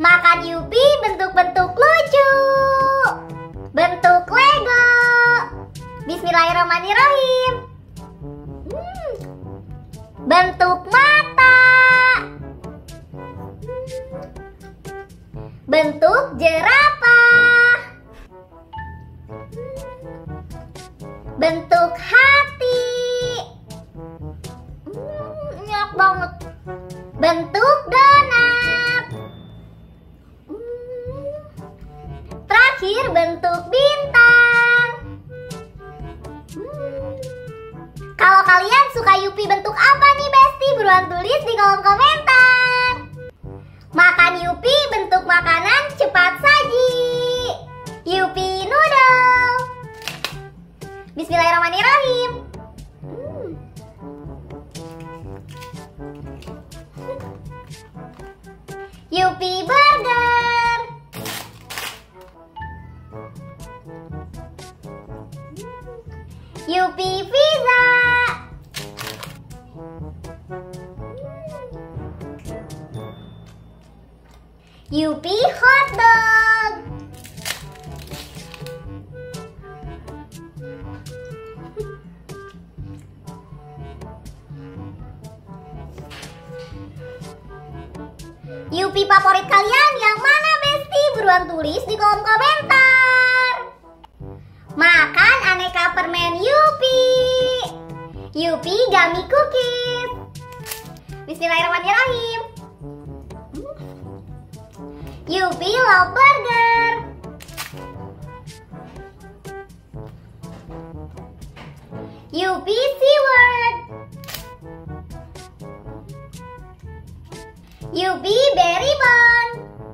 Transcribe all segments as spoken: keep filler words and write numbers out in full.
Makan Yupi bentuk-bentuk lucu. Bentuk Lego. Bismillahirrahmanirrahim. Hmm. Bentuk mata. Bentuk jerapah. Bentuk hati. Hmm, enak banget. Bentuk donat. Hmm. Terakhir bentuk bintang. Hmm. Kalau kalian suka Yupi bentuk apa nih Besti? Buruan tulis di kolom komentar. Makan Yupi bentuk makanan cepat saji. Yupi noodle. Bismillahirrahmanirrahim. Hmm. Yupi burger. Yupi pizza. Yupi hotdog. Yupi favorit kalian yang mana Besti? Buruan tulis di kolom komentar. Makan aneka permen Yupi. Yupi gummy cookies. Bismillahirrahmanirrahim. Yupi love burger. Yupi SeaWorld. Yupi berry bun.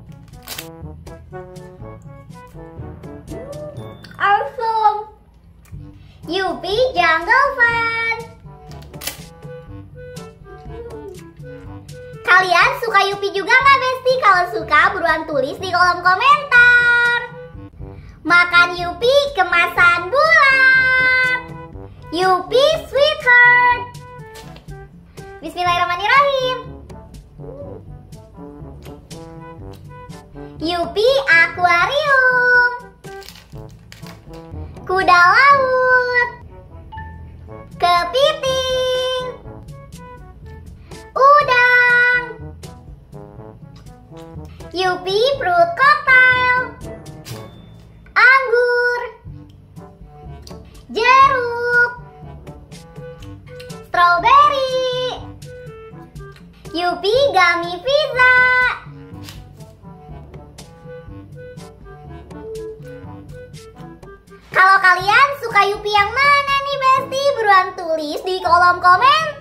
Awesome. Yupi jungle fun. Kalian suka Yupi juga nggak Besti? Kalau suka buruan tulis di kolom komentar. Makan Yupi kemasan bulat. Yupi sweetheart. Bismillahirrahmanirrahim. Yupi akuarium. Kuda laut. Kepiting. Udang. Yupi fruit cocktail. Anggur. Jeruk. Strawberry. Yupi gummy pizza. Kalau kalian suka Yupi yang mana nih Besti? Buruan tulis di kolom komentar.